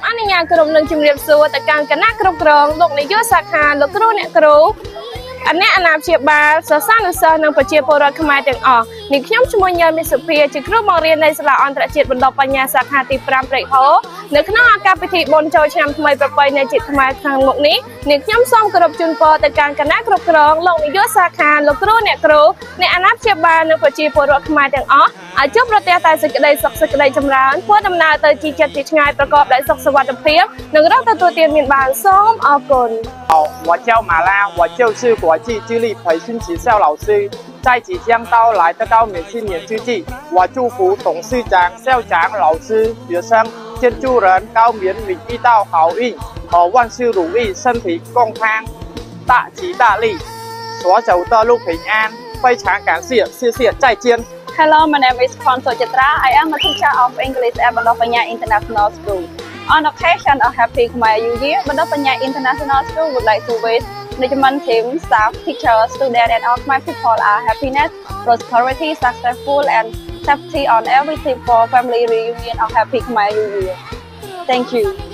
នុញ្ញាតក្រុមនឹងជំរាបសួរទៅកាន់គណៈគ្រប់គ្រងលោកនាយកសាខាលោកគ្រូអ្នកគ្រូអ្នកអាណាព្យាបាលសិស្សានុសិស្សនិងប្រជាពលរដ្ឋខ្មែរទាំងអស់នេះខ្ញុំឈ្មោះញ៉ែលមិសុភាជាគ្រូបង្រៀននៅសាលាអន្តរជាតិបណ្ដុះបញ្ញាសាខាទី5ព្រែកហូនៅក្នុងឱកាសពិធីបុណ្យចូលឆ្នាំថ្មីប្រពៃណីជាតិខ្មែរខាងមុខនេះខ្ញុំសូមគោរពជូនពរទៅកាន់គណៈគ្រប់គ្រងលោកនាយកសាខាលោកគ្រូអ្នកគ្រូអ្នកអាណាព្យាបាលនិងប្រជាពលរដ្ឋខ្មែរទាំងអស់ឲ្យជួបប្រទះតែសេចក្តីសុខសេចក្តីចម្រើនធ្វើដំណើរទៅជាចិត្តជាឆ្ងាយប្រកបដោយសុខសុវត្ថិភាពនិងរកទទួលទានមានបានសូមអរគុណ我叫马拉，我就是国际智力培训学校老师。在即将到来的高明新年之际，我祝福董事长、校长、老师、学生、建筑人高明你遇到好运和万事如意，身体健康，大吉大利，所走的路平安。非常感谢，谢谢，再见。 Hello, my name is Khonso Chitra. I am a teacher of English at Bandar Penyia International School. On occasion of Happy Khmer New Year, Bandar Penyia International School would like to wish management team, staff, teachers, students, and all Khmer people are happiness, prosperity, successful, and safety on everything for family reunion of Happy Khmer New Year. Thank you.